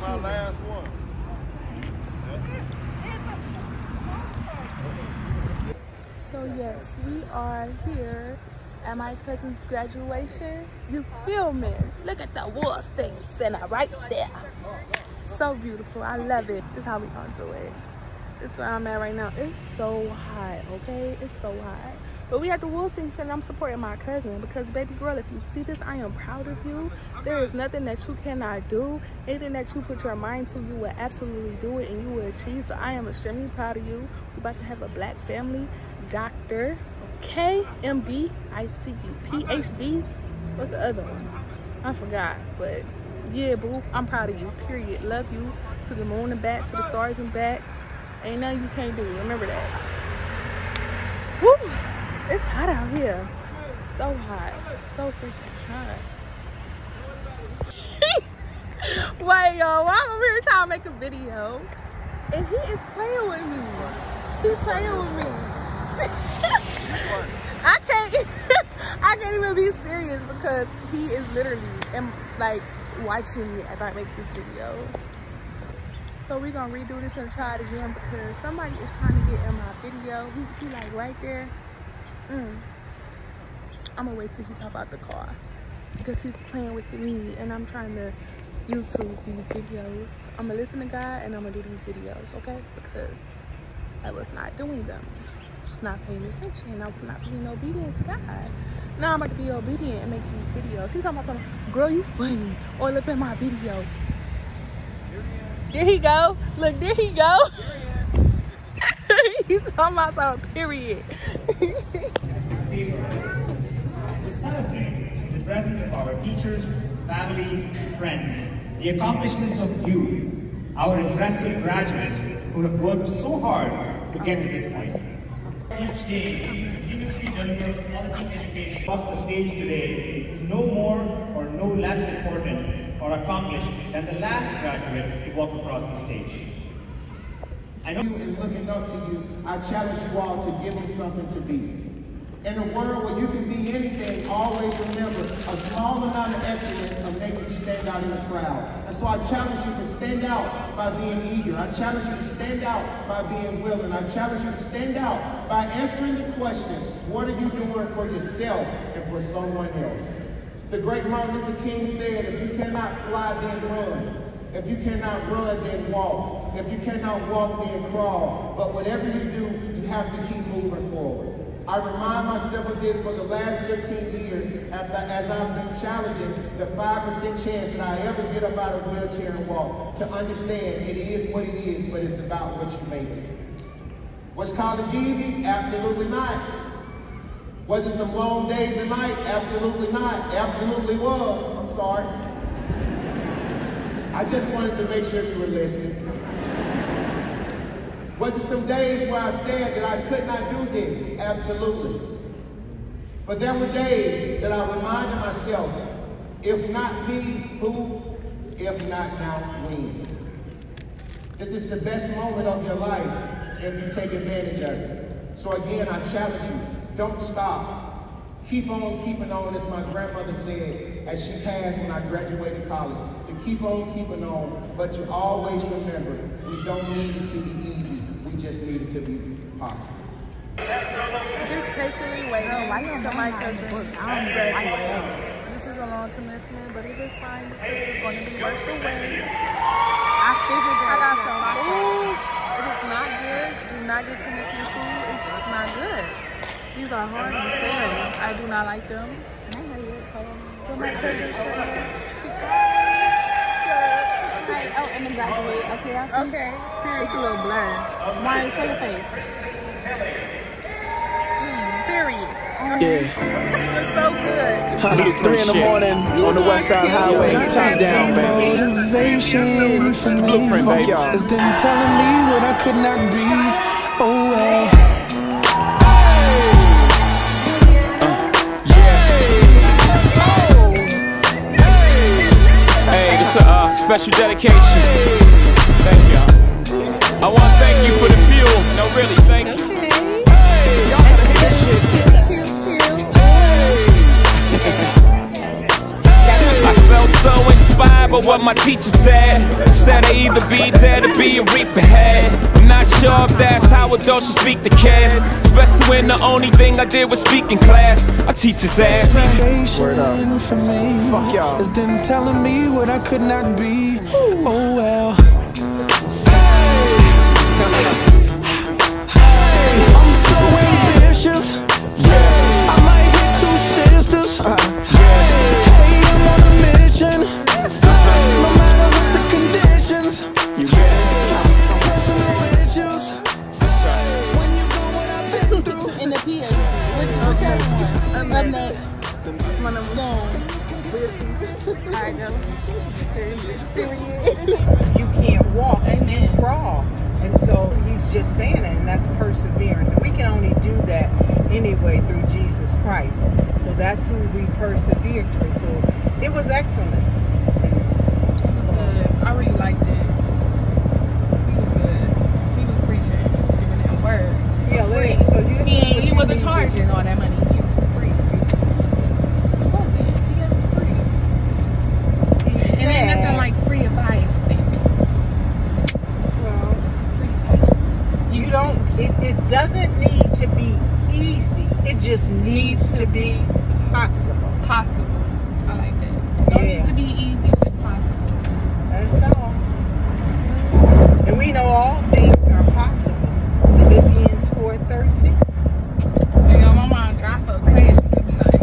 my last one. So yes, we are here at my cousin's graduation. You feel me? Look at the wall stain center right there. So beautiful. I love it. This is how we gonna do it. This is where I'm at right now. It's so hot, okay? It's so hot. But we at the Wilson Center. I'm supporting my cousin because, baby girl, if you see this, I am proud of you. There is nothing that you cannot do. Anything that you put your mind to, you will absolutely do it and you will achieve. So I am extremely proud of you. We're about to have a black family. Doctor, okay? MD, ICU, PhD. What's the other one? I forgot, but yeah, boo, I'm proud of you, period. Love you to the moon and back, to the stars and back. Ain't nothing you can't do, remember that. Woo, it's hot out here. So hot, so freaking hot. Wait, yo, I'm over here trying to make a video and he is playing with me. He's playing with me. I can't even be serious because he is literally like watching me as I make this video. So we're gonna redo this and try it again because somebody is trying to get in my video. He like right there. I'm gonna wait till he pop out the car because he's playing with me and I'm trying to YouTube these videos. I'm gonna listen to God and I'm gonna do these videos, okay? Because I was not doing them. Just not paying attention. I was not being obedient to God. Now I'm about to be obedient and make these videos. He's talking about something, girl, you funny. Or look at my video. There he go. Look, there he go. He's talking about something, period. To celebrate the presence of our teachers, family, friends, the accomplishments of you, our impressive graduates who have worked so hard to get to this point. Each day, industry delivered quality education across the stage today is no more or no less important or accomplished than the last graduate who walked across the stage. I know you and looking up to you, I challenge you all to give them something to be. In a world where you can be anything, always remember a small amount of excellence will make you stand out in the crowd. And so I challenge you to stand out by being eager. I challenge you to stand out by being willing. I challenge you to stand out by answering the question, what are you doing for yourself and for someone else? The great Martin Luther King said, if you cannot fly, then run. If you cannot run, then walk. If you cannot walk, then crawl. But whatever you do, you have to keep moving forward. I remind myself of this for the last 15 years as I've been challenging the 5% chance that I ever get up out of a wheelchair and walk, to understand it is what it is, but it's about what you make it. Was college easy? Absolutely not. Was it some long days and nights? Absolutely not. Absolutely was. I'm sorry. I just wanted to make sure you were listening. Was it some days where I said that I could not do this? Absolutely. But there were days that I reminded myself, if not me, who? If not now, when? This is the best moment of your life if you take advantage of it. So again, I challenge you, don't stop. Keep on keeping on, as my grandmother said, as she passed when I graduated college. To keep on keeping on, but to always remember, we don't need it to be easy. We just need it to be possible. Just patiently waiting so my cousin graduates. This is a long commencement, but it is fine because it's going to be worth the wait. I got some food. It is not good. Do not get commencement food. It's just not good. These are hard to stand. I do not like them. But my cousin she oh, and then graduate. Okay, I see. okay. It's a little blurred. Why? Show your face. Period. Yeah. Looks so good. 3 in the morning on the West Side Highway. Top down, baby. Motivation for me. Fuck y'all. It's didn't telling me what I could not be. Oh, hey. Hey, this is a special dedication. Thank y'all. I want to thank you for the fuel. No, really, thank you. Hey, y'all gotta hate this shit. I felt so inspired by but what my teacher said. Said I either be dead or be a reefer head. I'm not sure if that's how adults should speak to kids, especially when the only thing I did was speak in class. I teach his ass. Salvation for me. Fuck y'all. Is them telling me what I could not be. Oh well. I'm so ambitious. I might hit 2 sisters. Hey, I'm on a mission. No matter what the conditions. You get it? Personal issues. When you know what I've been through. In the PA. Which one? Up next. One of them. Alright, go. You can't walk, you crawl. And so he's just saying that, and that's perseverance. And we can only do that anyway through Jesus Christ. So that's who we persevere through. So it was excellent. It was good. I really liked it. He was good. He was preaching. He was giving that word. Yeah, free. so He wasn't charging all that money. He was free. He wasn't. He got it free. He said, and ain't nothing like free advice, baby. well, Free advice. you don't, it doesn't need to be easy. It just needs to be possible. Possible. I like that. Don't need to be easy, just possible. That's all. And we know all things are possible. Philippians 4:13. You know, my mom drives so crazy. It'd be like,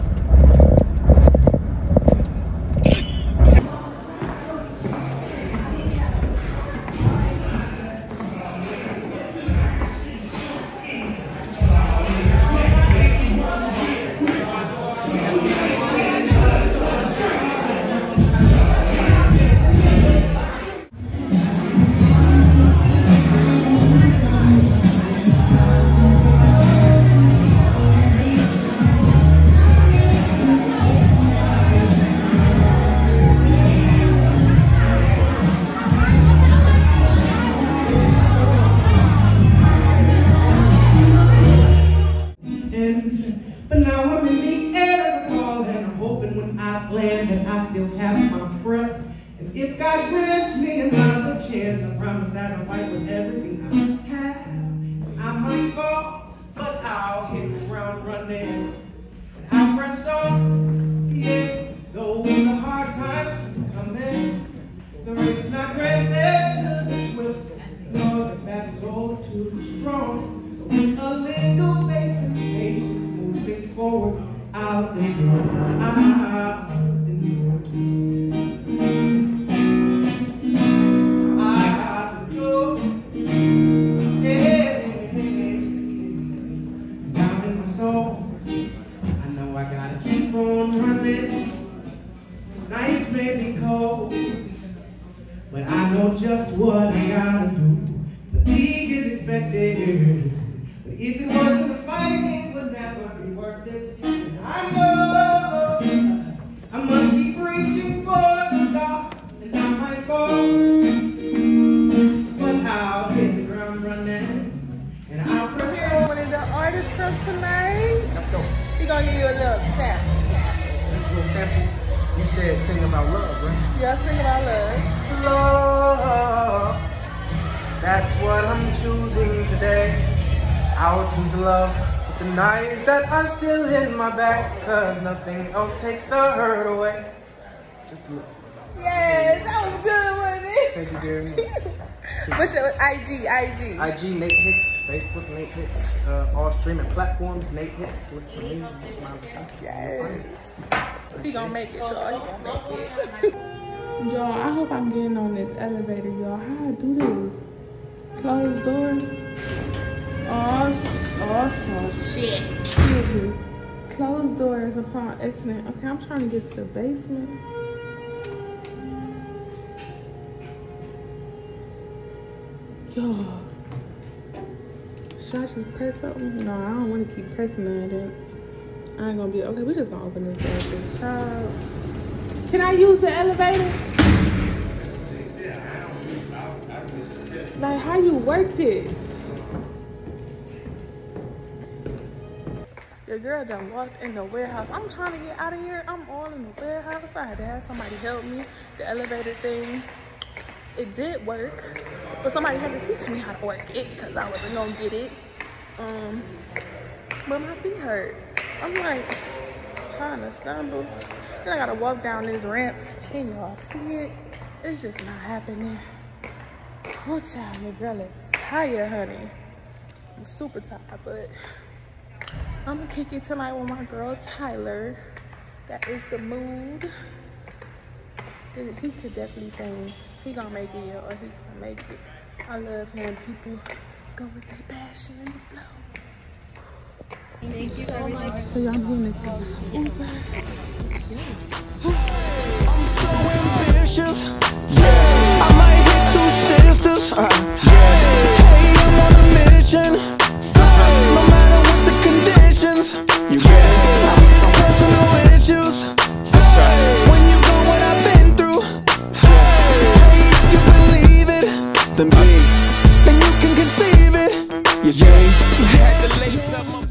But now I'm in the air of the ball, and I'm hoping when I land that I still have my breath. And if God grants me another chance, I promise that I'll fight with everything I have. And I might fall, but I'll hit the ground running. And I'll press on, yeah, though the hard times come in. The race is not granted to the swift, nor the battle to the strong. But with a little faith and patience moving forward, I'll endure, I'll endure. I'll endure, yeah. Down in my soul, I know I gotta keep on running. Nights may be cold, but I know just what I gotta do. Fatigue is expected, but if it wasn't the fight, it would never be worth it. And I know I must keep reaching for the stars, and I might fall, but I'll hit the ground running, and I'll press on. One of the artists from tonight. He gonna give you a little snap. A little sample. You said sing about love, right? Yeah, sing about love. Love, that's what I'm choosing today. I'll choose love with the knives that are still in my back, cause nothing else takes the hurt away. Just to listen. Yes, that was good, wasn't it? Thank you very much. What's your IG? IG Nate Hicks, Facebook Nate Hicks, all streaming platforms Nate Hicks. Look for me, smile face. Yes. He gonna make it, y'all. He gonna make it. Y'all, I hope I'm getting on this elevator, y'all. How I do this? Close doors. Oh shit. Excuse me. Closed doors upon accident. Okay, I'm trying to get to the basement. Y'all. Should I just press something? No, I don't want to keep pressing none of that. I ain't gonna be okay. We just gonna open this door. This child. Can I use the elevator? Like, how you work this? Your girl done walked in the warehouse. I'm trying to get out of here. I'm all in the warehouse. I had to have somebody help me. The elevator thing, it did work, but somebody had to teach me how to work it because I wasn't gonna get it. But my feet hurt. I'm like trying to stumble. Then I gotta walk down this ramp. Can y'all see it? It's just not happening. Oh child, your girl is tired, honey. I'm super tired, but I'm gonna kick it tonight with my girl Tyler. That is the mood. He could definitely sing. He gonna make it, or he gonna make it. I love hearing people go with their passion and the flow. Thank you so much. So y'all doing it. I'm so ambitious. I might hit two sisters. Hey, I'm on a mission. No matter what the conditions. You get it? Personal issues. When you go what I've been through. Hey, if you believe it, then you can conceive it. You see? Had to lace up my